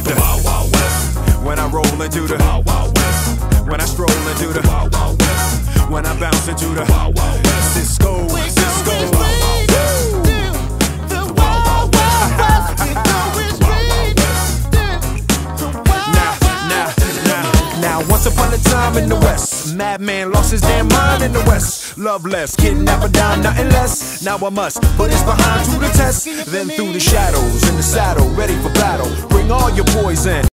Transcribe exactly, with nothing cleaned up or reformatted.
the Wild Wild West. When I roll into the Wild Wild West. When I stroll into the Wild Wild West. When I bounce into the Wild Wild West. Cisco, Cisco. Once upon a time in the West, madman lost his damn mind in the West. Love less, kidnapper down, nothing less. Now I must put his behind to the test. Then through the shadows, in the saddle, ready for battle. Bring all your poison.